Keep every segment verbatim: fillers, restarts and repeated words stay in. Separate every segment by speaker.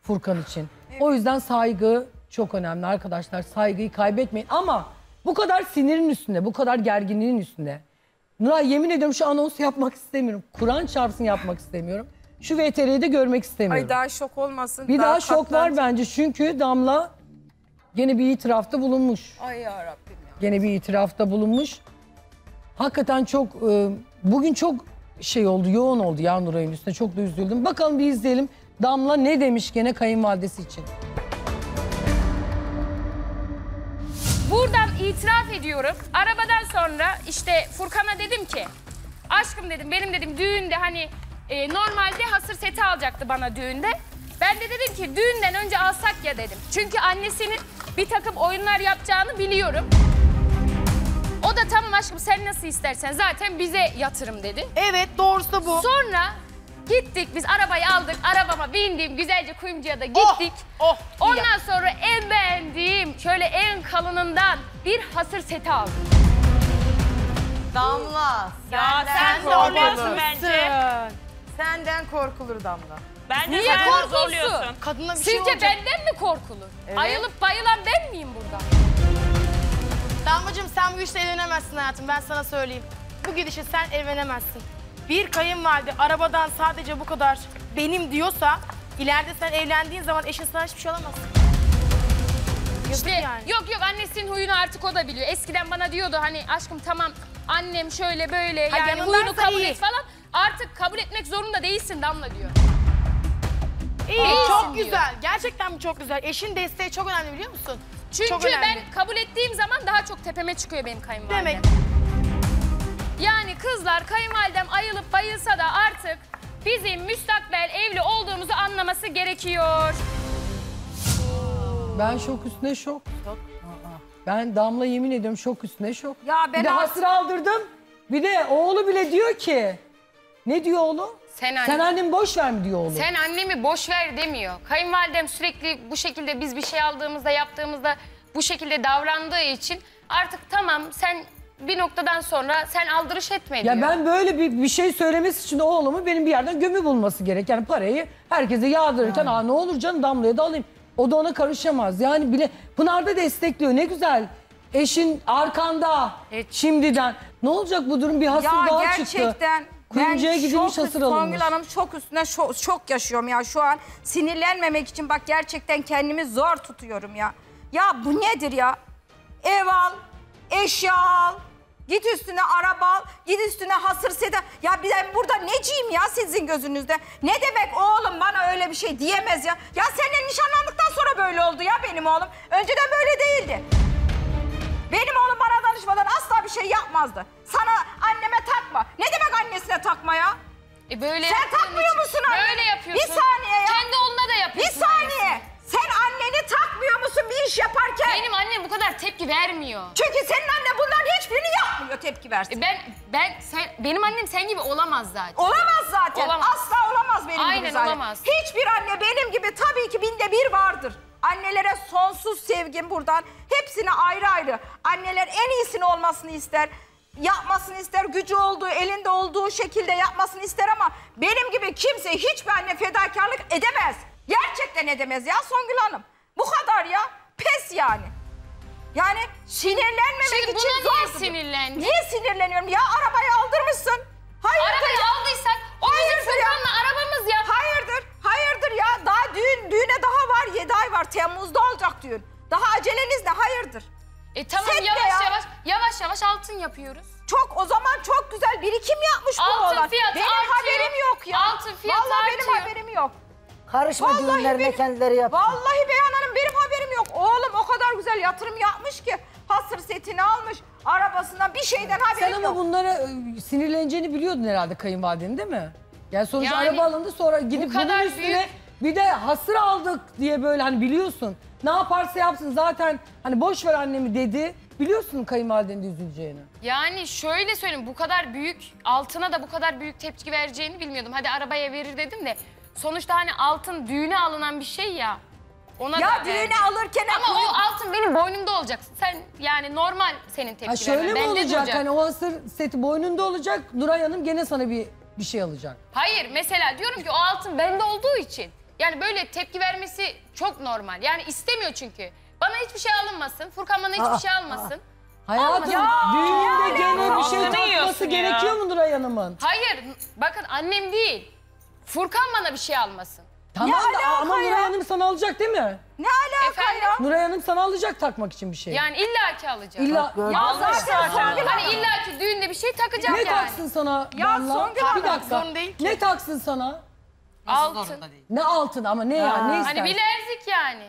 Speaker 1: Furkan için. Evet. O yüzden saygı çok önemli arkadaşlar. Saygıyı kaybetmeyin ama bu kadar sinirin üstünde, bu kadar gerginliğin üstünde. Nuray yemin ediyorum şu anonsu yapmak istemiyorum. Kur'an çarpsın yapmak istemiyorum. Şu V T R'yi de görmek istemiyorum.
Speaker 2: Ay daha şok olmasın.
Speaker 1: Bir daha, daha şok
Speaker 2: katlanacak.
Speaker 1: var bence çünkü Damla gene bir itirafta bulunmuş.
Speaker 2: Ay yarabbim ya.
Speaker 1: Gene bir itirafta bulunmuş. Hakikaten çok, e, bugün çok şey oldu, yoğun oldu ya Nuray'ın üstüne. Çok da üzüldüm. Bakalım bir izleyelim. Damla ne demiş gene kayınvalidesi için.
Speaker 3: Buradan itiraf ediyorum. Arabadan sonra işte Furkan'a dedim ki, aşkım dedim, benim dedim düğünde hani e, normalde hasır seti alacaktı bana düğünde. Ben de dedim ki düğünden önce alsak ya dedim. Çünkü annesinin bir takım oyunlar yapacağını biliyorum. O da tamam aşkım sen nasıl istersen zaten bize yatırım dedi.
Speaker 4: Evet doğrusu da bu.
Speaker 3: Sonra gittik biz arabayı aldık. Arabama bindim güzelce kuyumcuya da gittik.
Speaker 4: Oh, oh,
Speaker 3: Ondan
Speaker 4: ya.
Speaker 3: sonra en beğendiğim şöyle en kalınından bir hasır seti aldım.
Speaker 4: Damla.
Speaker 5: Ya
Speaker 4: senden
Speaker 5: sen zorluyorsun bence.
Speaker 4: Senden korkulur Damla.
Speaker 5: Bence
Speaker 3: Niye
Speaker 5: sen
Speaker 3: korkulsun?
Speaker 5: zorluyorsun.
Speaker 4: Kadına bir şey
Speaker 3: Sizce
Speaker 4: olacak.
Speaker 3: benden mi korkulur?
Speaker 4: Evet.
Speaker 3: Ayılıp bayılan ben miyim burada?
Speaker 4: Damlacığım sen bu işle evlenemezsin hayatım, ben sana söyleyeyim. Bu gidişe sen evlenemezsin. Bir kayınvalide arabadan sadece bu kadar benim diyorsa, ileride sen evlendiğin zaman eşin sana hiçbir şey alamaz.
Speaker 3: İşte
Speaker 4: yani.
Speaker 3: yok yok annesinin huyunu artık o da biliyor. Eskiden bana diyordu hani aşkım tamam annem şöyle böyle
Speaker 4: Ha,
Speaker 3: yani
Speaker 4: yanındaysa
Speaker 3: huyunu kabul
Speaker 4: iyi.
Speaker 3: et falan. Artık kabul etmek zorunda değilsin Damla diyor.
Speaker 4: İyi,
Speaker 3: Aa,
Speaker 4: çok
Speaker 3: diyor.
Speaker 4: güzel. Gerçekten bu çok güzel. Eşin desteği çok önemli biliyor musun?
Speaker 3: Çünkü
Speaker 4: Çok önemli.
Speaker 3: ben kabul ettiğim zaman daha çok tepeme çıkıyor benim kayınvalidem.
Speaker 4: Demek.
Speaker 3: Yani kızlar kayınvalidem ayılıp bayılsa da artık bizim müstakbel evli olduğumuzu anlaması gerekiyor.
Speaker 1: Ben şok üstüne şok. Ben Damla yemin ediyorum şok üstüne şok.
Speaker 2: Ya ben
Speaker 1: bir de hasır aldırdım. Bir de oğlu bile diyor ki. Ne diyor oğlu?
Speaker 3: Sen, anne,
Speaker 1: Sen annemi boş ver mi diyor oğlu?
Speaker 3: sen annemi boş ver demiyor. Kayınvalidem sürekli bu şekilde biz bir şey aldığımızda yaptığımızda bu şekilde davrandığı için artık tamam sen bir noktadan sonra sen aldırış etme diyor.
Speaker 1: Ya ben böyle bir, bir şey söylemesi için oğlumu benim bir yerden gömü bulması gerek. Yani parayı herkese yağdırırken aa ne olur canım Damla'ya da alayım. O da ona karışamaz. Yani bile Pınar da destekliyor. Ne güzel. Eşin arkanda
Speaker 3: Evet.
Speaker 1: şimdiden. Ne olacak bu durum? Bir hasır
Speaker 2: Ya
Speaker 1: daha
Speaker 2: gerçekten
Speaker 1: çıktı. Kuyumcuya gidilmiş
Speaker 2: şok,
Speaker 1: hasır alınmış.
Speaker 2: Songül Hanım şok üstüne şok, şok yaşıyorum ya şu an. Sinirlenmemek için bak gerçekten kendimi zor tutuyorum ya. Ya bu nedir ya? Ev al, eşya al, git üstüne araba al, git üstüne hasır seti. Ya ben burada neciyim ya sizin gözünüzde? Ne demek oğlum bana öyle bir şey diyemez ya. Ya seninle nişanlandıktan sonra böyle oldu ya benim oğlum. Önceden böyle değildi. Benim oğlum bana danışmadan asla bir şey yapmazdı. Sana anneme takma. Ne demek annesine takma ya?
Speaker 3: E böyle
Speaker 2: Sen
Speaker 3: yaptığın
Speaker 2: takmıyor
Speaker 3: için-
Speaker 2: musun anne?
Speaker 3: Böyle yapıyorsun.
Speaker 2: Bir saniye ya.
Speaker 3: Kendi oğluna da
Speaker 2: Bir
Speaker 3: yapıyorsun.
Speaker 2: saniye.
Speaker 3: aynısını.
Speaker 2: Sen anneni takmıyor musun bir iş yaparken?
Speaker 3: Benim annem bu kadar tepki vermiyor.
Speaker 2: Çünkü senin annen bunların hiçbirini yapmıyor tepki versin.
Speaker 3: E ben ben sen benim annem sen gibi olamaz zaten.
Speaker 2: Olamaz zaten.
Speaker 3: Olamaz.
Speaker 2: Asla olamaz benim
Speaker 3: Aynen,
Speaker 2: gibi zaten.
Speaker 3: olamaz.
Speaker 2: Hiçbir anne benim gibi tabii ki binde bir vardır. Annelere sonsuz sevgim buradan. Hepsine ayrı ayrı. Anneler en iyisini olmasını ister. Yapmasını ister. Gücü olduğu, elinde olduğu şekilde yapmasını ister ama benim gibi kimse hiçbir anne fedakarlık edemez. Gerçekten edemez ya Songül Hanım. Bu kadar ya. Pes yani. Yani sinirlenmemek
Speaker 3: Şimdi
Speaker 2: için
Speaker 3: buna niye
Speaker 2: zor.
Speaker 3: sinirlendin?
Speaker 2: Niye sinirleniyorum? Ya arabayı aldırmışsın. Hayırdır
Speaker 3: Arabayı
Speaker 2: ya?
Speaker 3: aldıysak o bizim
Speaker 2: Hayırdır ya?
Speaker 3: Furkan'la arabamız ya.
Speaker 2: Hayırdır, hayırdır ya. Daha düğün, düğüne daha var. Yedi ay var. Temmuz'da olacak düğün. Daha aceleniz ne? Hayırdır.
Speaker 3: E tamam
Speaker 2: Set ne
Speaker 3: yavaş
Speaker 2: ya?
Speaker 3: yavaş yavaş yavaş altın yapıyoruz.
Speaker 2: Çok o zaman çok güzel birikim yapmış bu
Speaker 3: Altın
Speaker 2: oğlan.
Speaker 3: fiyatı
Speaker 2: Benim
Speaker 3: artıyor.
Speaker 2: haberim yok ya.
Speaker 3: Altın fiyatı
Speaker 2: Vallahi benim
Speaker 3: artıyor.
Speaker 2: haberim yok.
Speaker 6: Karışma
Speaker 2: Vallahi
Speaker 6: düğünlerine
Speaker 2: benim-
Speaker 6: kendileri yapsın.
Speaker 2: Vallahi Beyhan Hanım benim haberim yok. Oğlum o kadar güzel yatırım yapmış ki. Hasır setini almış. Arabasından bir şeyden haberim
Speaker 1: Sen ama
Speaker 2: yok.
Speaker 1: bunlara e, sinirleneceğini biliyordun herhalde kayınvalidenin değil mi? Yani sonuçta
Speaker 3: Yani
Speaker 1: araba alındı sonra gidip bunun
Speaker 3: kadar
Speaker 1: üstüne
Speaker 3: büyük-
Speaker 1: bir de hasır aldık diye böyle hani biliyorsun. Ne yaparsa yapsın zaten hani boş ver annemi dedi. Biliyorsun kayınvalidenin de üzüleceğini.
Speaker 3: Yani şöyle söyleyeyim bu kadar büyük altına da bu kadar büyük tepki vereceğini bilmiyordum. Hadi arabaya verir dedim de sonuçta hani altın düğüne alınan bir şey ya. Ona
Speaker 2: Ya
Speaker 3: da
Speaker 2: düğüne
Speaker 3: verdim.
Speaker 2: alırken...
Speaker 3: Ama o altın benim boynumda olacak. Sen yani normal senin tepki
Speaker 1: Ha şöyle
Speaker 3: vermen.
Speaker 1: mi
Speaker 3: Bende
Speaker 1: olacak
Speaker 3: duracak.
Speaker 1: hani o hasır seti boynunda olacak Nuray Hanım gene sana bir bir şey alacak.
Speaker 3: Hayır mesela diyorum ki o altın bende olduğu için Yani böyle tepki vermesi çok normal. Yani istemiyor çünkü. Bana hiçbir şey alınmasın. Furkan bana hiçbir
Speaker 1: Aa,
Speaker 3: şey almasın.
Speaker 1: Hayatım
Speaker 3: Ya,
Speaker 1: düğünde gene bir şey
Speaker 5: Aklını
Speaker 1: takması
Speaker 5: yiyorsun ya.
Speaker 1: gerekiyor mu Nuray Hanım'ın?
Speaker 3: Hayır bakın annem değil. Furkan bana bir şey almasın.
Speaker 1: Tamam
Speaker 2: Ne
Speaker 1: da
Speaker 2: alaka
Speaker 1: ama
Speaker 2: ya?
Speaker 1: Nuray Hanım sana alacak değil mi?
Speaker 2: Ne alaka
Speaker 3: Efendim?
Speaker 2: ya?
Speaker 1: Nuray Hanım sana alacak takmak için bir şey.
Speaker 3: Yani illaki alacağım.
Speaker 1: İlla
Speaker 2: Ya
Speaker 5: Almış
Speaker 2: zaten
Speaker 5: zaten.
Speaker 2: Songül
Speaker 3: Hani
Speaker 2: Hanım.
Speaker 3: illaki düğünde bir şey takacağım
Speaker 1: ne
Speaker 3: yani.
Speaker 1: taksın sana
Speaker 2: Ya
Speaker 1: Damla?
Speaker 2: Songül
Speaker 1: Bir
Speaker 2: Hanım,
Speaker 1: dakika.
Speaker 4: zorun değil ki.
Speaker 1: Ne taksın sana?
Speaker 3: Altın.
Speaker 1: Ne altın ama ne ya ne istersin?
Speaker 3: Hani bilezik yani.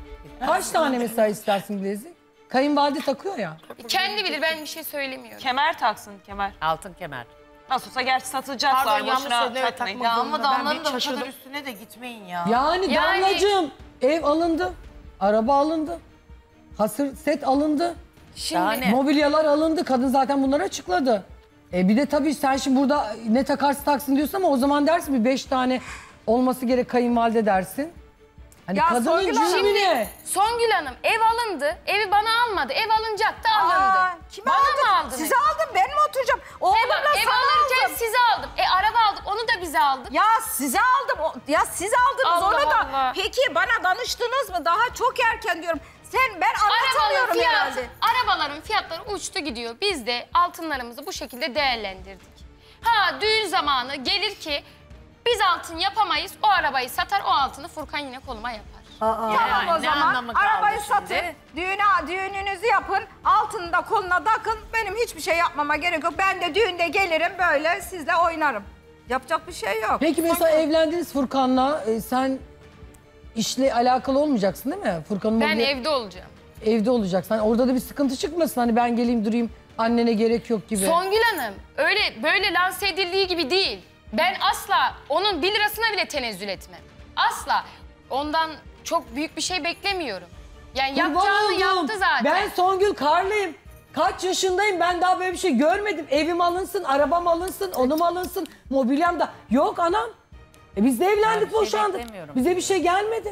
Speaker 1: Kaç tane mesela istersin bilezik? Kayınvalide takıyor ya.
Speaker 3: Kendi bilir ben bir şey söylemiyorum.
Speaker 5: Kemer taksın kemer.
Speaker 6: Altın kemer.
Speaker 5: Nasıl olsa gerçi satılacaklar.
Speaker 4: Pardon, yanlış
Speaker 5: Boşuna
Speaker 4: söyledim, evet,
Speaker 5: takmayın.
Speaker 4: takmak
Speaker 7: Ya
Speaker 4: zorunda.
Speaker 7: ama
Speaker 4: Ben
Speaker 7: Damla'nın
Speaker 4: bir
Speaker 7: da bu
Speaker 4: şaşırdım.
Speaker 7: kadar üstüne de gitmeyin ya.
Speaker 1: Yani,
Speaker 3: Yani-
Speaker 1: Damlacığım ev alındı. Araba alındı. Hasır set alındı.
Speaker 3: Şimdi
Speaker 6: Daha ne?
Speaker 1: Mobilyalar alındı. Kadın zaten bunları açıkladı. E bir de tabii sen şimdi burada ne takarsa taksın diyorsun ama o zaman dersin bir beş tane olması gerek kayınvalide dersin. Hani
Speaker 2: Ya
Speaker 1: kadının
Speaker 2: Songül Hanım,
Speaker 1: cümle ne?
Speaker 3: Songül Hanım ev alındı. Evi bana almadı. Ev alınacak da alındı.
Speaker 2: Aa, kime
Speaker 3: bana
Speaker 2: aldın?
Speaker 3: mı aldın?
Speaker 2: Size aldım, ben mi oturacağım?
Speaker 3: E
Speaker 2: Oğlumla
Speaker 3: bak, ev
Speaker 2: sana
Speaker 3: alırken
Speaker 2: aldım.
Speaker 3: size aldım. E araba aldık onu da bize aldık.
Speaker 2: Ya size aldım. O- Ya siz aldınız
Speaker 3: Allah
Speaker 2: onu da.
Speaker 3: Allah.
Speaker 2: Peki bana danıştınız mı? Daha çok erken diyorum. Sen ben
Speaker 3: Arabaların
Speaker 2: anlatamıyorum
Speaker 3: fiyatı,
Speaker 2: herhalde.
Speaker 3: arabaların fiyatları uçtu gidiyor. Biz de altınlarımızı bu şekilde değerlendirdik. Ha düğün zamanı gelir ki biz altın yapamayız. O arabayı satar, o altını Furkan yine koluma yapar.
Speaker 2: Tamam
Speaker 6: Yani
Speaker 2: o
Speaker 6: ne
Speaker 2: zaman
Speaker 6: anlamı kaldı
Speaker 2: arabayı
Speaker 6: şimdi?
Speaker 2: satın. Düğüne, düğününüzü yapın. Altını da koluna takın. Benim hiçbir şey yapmama gerek yok. Ben de düğünde gelirim böyle sizle oynarım. Yapacak bir şey yok.
Speaker 1: Peki mesela evlendiniz Furkan'la. e, sen işle alakalı olmayacaksın değil mi? Furkan'ın
Speaker 3: Ben
Speaker 1: mobilya-
Speaker 3: evde olacağım.
Speaker 1: evde olacaksın. Hani orada da bir sıkıntı çıkmasın. Hani ben geleyim durayım annene gerek yok gibi.
Speaker 3: Songül Hanım öyle böyle lanse edildiği gibi değil. Ben asla onun bir lirasına bile tenezzül etmem. Asla. Ondan çok büyük bir şey beklemiyorum. Yani
Speaker 1: Kurban
Speaker 3: yapacağını
Speaker 1: olduğum,
Speaker 3: yaptı zaten.
Speaker 1: Ben Songül Karlıyım. Kaç yaşındayım ben daha böyle bir şey görmedim. Evim alınsın, arabam alınsın, onum alınsın, mobilyam da. Yok anam. E biz de evlendik,
Speaker 6: bir şey
Speaker 1: boşandık.
Speaker 6: beklemiyorum.
Speaker 1: Bize bir şey gelmedi.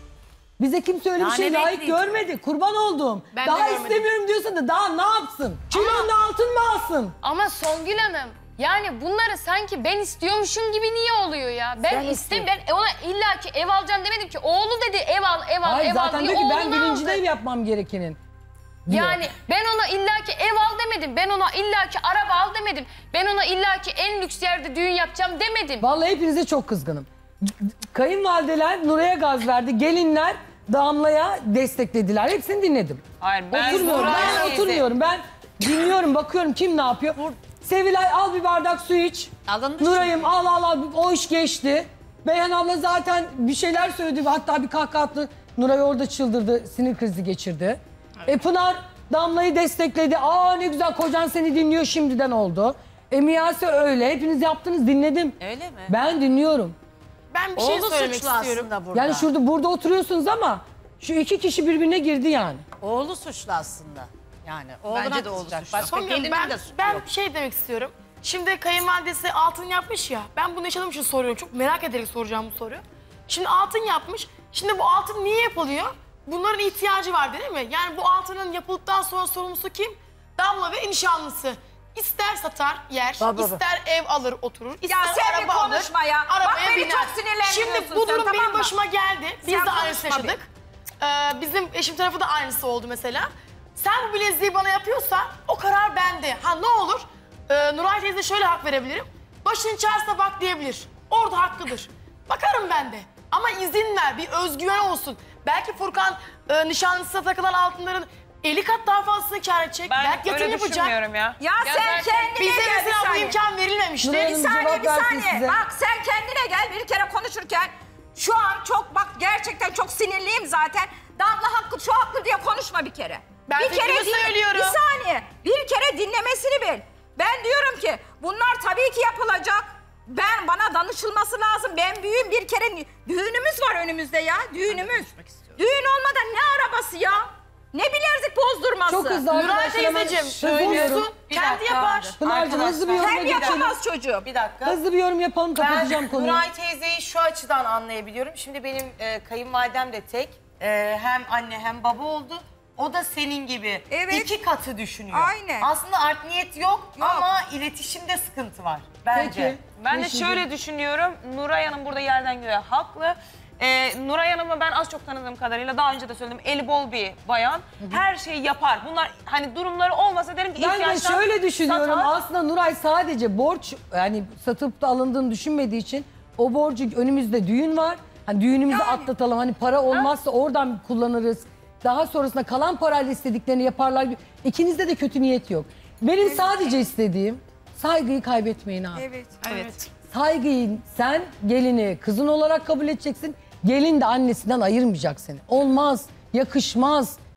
Speaker 1: Bize kimse öyle
Speaker 6: Daha
Speaker 1: bir şey
Speaker 6: ne
Speaker 1: layık
Speaker 6: bekleyeceğim?
Speaker 1: görmedi. Kurban olduğum.
Speaker 4: Ben de
Speaker 1: daha
Speaker 4: görmedim.
Speaker 1: istemiyorum diyorsun da daha ne yapsın? Kilonda altın mı alsın?
Speaker 3: Ama Songül Hanım yani bunları sanki ben istiyormuşum gibi niye oluyor ya? Ben
Speaker 1: Sen
Speaker 3: istem ben ona illaki ev alacağım demedim ki. Oğlu dedi ev al ev al
Speaker 1: Hayır
Speaker 3: ev al
Speaker 1: zaten
Speaker 3: diye
Speaker 1: diyor ki ben
Speaker 3: oğlunu
Speaker 1: bilincine
Speaker 3: aldı.
Speaker 1: ev yapmam gerekenin. diyor.
Speaker 3: Yani ben ona illaki ev al demedim. Ben ona illaki araba al demedim. Ben ona illaki en lüks yerde düğün yapacağım demedim.
Speaker 1: Vallahi hepinize çok kızgınım. Kayınvalideler Nuray'a gaz verdi. Gelinler Damla'ya desteklediler. Hepsini dinledim.
Speaker 5: Hayır ben
Speaker 1: Oturmuyorum.
Speaker 5: Nuray
Speaker 1: Ben
Speaker 5: teyze-
Speaker 1: oturmuyorum. Ben dinliyorum, bakıyorum kim ne yapıyor. Sevilay al bir bardak su iç.
Speaker 6: Alındı
Speaker 1: Nuray'ım al al al. O iş geçti. Beyhan abla zaten bir şeyler söyledi. Hatta bir kahkaha attı. Nuray orada çıldırdı. Sinir krizi geçirdi. E Pınar Damla'yı destekledi. Aa ne güzel kocan seni dinliyor şimdiden oldu. E Miyase öyle. Hepiniz yaptınız, dinledim.
Speaker 6: Öyle mi?
Speaker 1: Ben dinliyorum.
Speaker 4: Ben bir şey
Speaker 6: Oğlu
Speaker 4: söylemek
Speaker 6: suçlu
Speaker 4: istiyorum.
Speaker 6: aslında burada.
Speaker 1: Yani şurada burada oturuyorsunuz ama şu iki kişi birbirine girdi yani.
Speaker 6: Oğlu suçlu aslında. Yani oğluna
Speaker 7: Bence de oğlu
Speaker 6: kızacak.
Speaker 7: suçlu.
Speaker 6: Başka
Speaker 4: Songül,
Speaker 6: gelinin
Speaker 4: ben,
Speaker 6: de suçu
Speaker 4: ben
Speaker 6: yok.
Speaker 4: bir şey demek istiyorum. Şimdi kayınvalidesi altın yapmış ya. Ben bunu yaşadığım için soruyorum. Çok merak ederek soracağım bu soruyu. Şimdi altın yapmış. Şimdi bu altın niye yapılıyor? Bunların ihtiyacı var değil mi? Yani bu altının yapıldıktan sonra sorumlusu kim? Damla ve nişanlısı. İster satar yer,
Speaker 6: Baba.
Speaker 4: ister ev alır oturur, ister
Speaker 2: sen bir
Speaker 4: araba alır,
Speaker 2: konuşma ya. Bak
Speaker 4: arabaya
Speaker 2: beni
Speaker 4: biner.
Speaker 2: çok sinirlendiriyorsun
Speaker 4: Şimdi bu
Speaker 2: sen,
Speaker 4: durum
Speaker 2: tamam
Speaker 4: benim
Speaker 2: mı?
Speaker 4: başıma geldi. Biz
Speaker 2: Sen
Speaker 4: de aynısını
Speaker 2: konuşma
Speaker 4: yaşadık. Ee, bizim eşim tarafı da aynısı oldu mesela. Sen bu bileziği bana yapıyorsan o karar bende. Ha ne olur? Ee, Nuray teyze şöyle hak verebilirim. Başın çarşıda bak diyebilir. Orada haklıdır. Bakarım ben de. Ama izin ver, bir özgüven olsun. Belki Furkan e, nişanlısına takılan altınların elli kat daha fazlasını kâr edecek.
Speaker 5: Ben
Speaker 4: Belki yatırım
Speaker 5: öyle
Speaker 4: yapacak.
Speaker 5: düşünmüyorum ya.
Speaker 2: Ya,
Speaker 3: Ya
Speaker 2: sen
Speaker 3: zaten
Speaker 2: kendine
Speaker 4: Bize
Speaker 2: gel bir
Speaker 4: mesela bu
Speaker 2: saniye.
Speaker 4: imkan verilmemişti.
Speaker 1: Nuray
Speaker 2: Bir
Speaker 1: Hanım
Speaker 2: saniye,
Speaker 1: cevap
Speaker 2: bir
Speaker 1: versin
Speaker 2: saniye.
Speaker 1: size.
Speaker 2: Bak sen kendine gel bir kere konuşurken. Şu an çok bak gerçekten çok sinirliyim zaten. Damla haklı, şu haklı diye konuşma bir kere.
Speaker 4: Ben
Speaker 2: bir
Speaker 4: fikrimi
Speaker 2: dinle-
Speaker 4: söylüyorum.
Speaker 2: Bir saniye. Bir kere dinlemesini bil. Ben diyorum ki bunlar tabii ki yapılacak. Ben bana danışılması lazım. Ben büyüğüm bir kere düğünümüz var önümüzde ya. Düğünümüz. Düğün olmadan ne arabası ya? Ne bilezik bozdurması?
Speaker 1: Çok hızlı
Speaker 4: Nuray
Speaker 1: arkadaşlar. hemen
Speaker 4: teyzeciğim
Speaker 1: hızlı
Speaker 4: söylüyorsun.
Speaker 1: yorum.
Speaker 4: Kendi yapar.
Speaker 1: Pınar'cığım hızlı bir yoruma
Speaker 2: Sen
Speaker 1: geçelim.
Speaker 2: yapamaz çocuğum.
Speaker 7: Bir dakika.
Speaker 1: Hızlı bir yorum yapalım, kapatacağım
Speaker 7: Ben
Speaker 1: konuyu.
Speaker 7: Nuray teyzeyi şu açıdan anlayabiliyorum. Şimdi benim e, kayınvalidem de tek. E, hem anne hem baba oldu. O da senin gibi
Speaker 2: Evet.
Speaker 7: iki katı düşünüyor.
Speaker 2: Aynen.
Speaker 7: Aslında art niyet yok,
Speaker 2: Yok.
Speaker 7: ama iletişimde sıkıntı var bence.
Speaker 1: Peki.
Speaker 5: Ben de
Speaker 1: Yeşil'cim.
Speaker 5: şöyle düşünüyorum. Nuray Hanım burada yerden göğe haklı. Ee, Nuray Hanım'ı ben az çok tanıdığım kadarıyla daha önce de söyledim. Eli bol bir bayan. Her şeyi yapar. Bunlar hani durumları olmasa derim ki
Speaker 1: Ben de
Speaker 5: ihtiyaçtan
Speaker 1: şöyle düşünüyorum.
Speaker 5: satar.
Speaker 1: Aslında Nuray sadece borç, yani satıp da alındığını düşünmediği için o borcu, önümüzde düğün var. Hani düğünümüzü atlatalım. Hani para olmazsa oradan kullanırız. Daha sonrasında kalan parayla istediklerini yaparlar. İkinizde de kötü niyet yok. Benim sadece istediğim saygıyı kaybetmeyin abi.
Speaker 2: Evet.
Speaker 5: Evet.
Speaker 1: Saygıyı sen gelini kızın olarak kabul edeceksin. Gelin de annesinden ayırmayacak seni. Olmaz, yakışmaz.